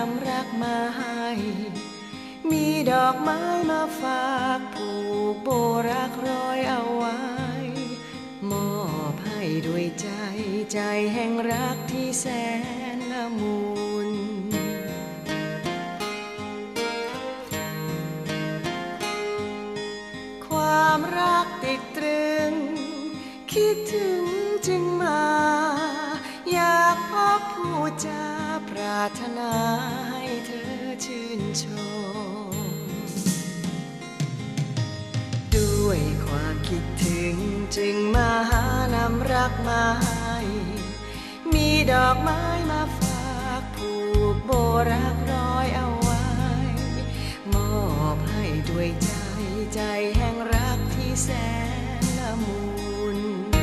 ำรักมาให้มีดอกไม้มาฝากผูกโบรักร้อยเอาไว้มอบให้ด้วยใจใจแห่งรักที่แสนละมุนความรักติดตรึงคิดถึงจึงมาอยากพบผู้จาปรารถนาให้เธอชื่นชมด้วยความคิดถึงจึงมาหานำรักมาให้มีดอกไม้มาฝากผูกโบรักร้อยเอาไว้มอบให้ด้วยใจใจแห่งรักที่แสนละมุน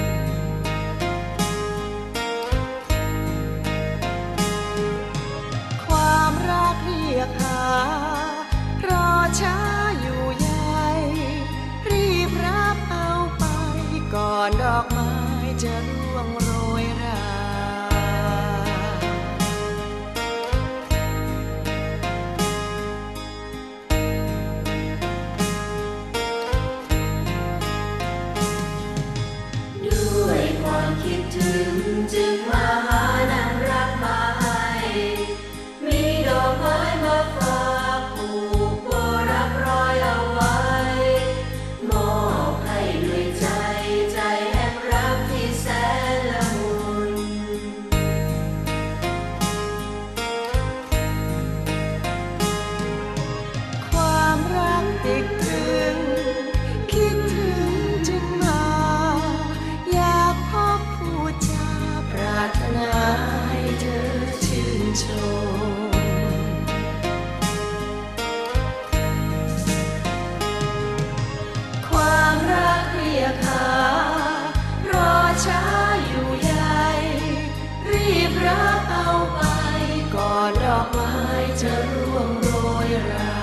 ความรักเรียกหารอช้าอยู่ใยรีบรับเอาไปก่อนดอกไม้จะร่วงโรยราด้วยความคิดถึงจึงมาหานำรักมาให้มีดอกไม้มาฝากผูกโบรักร้อยเอาไว้มอบให้ด้วยใจใจแห่งรักที่แสนละมุนความรักติดตรึงคิดถึงจึงมาอยากพบผู้จาปรารถนาให้เธอชื่นชมความรักเรียกหารอช้าอยู่ใยรีบรับเอาไปก่อนดอกไม้จะร่วงโรยรา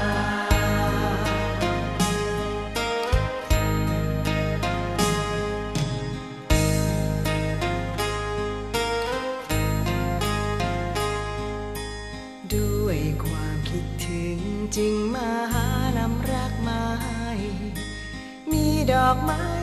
ด้วยความคิดถึงจึงมาหานำรักมาให้มีดอกไม้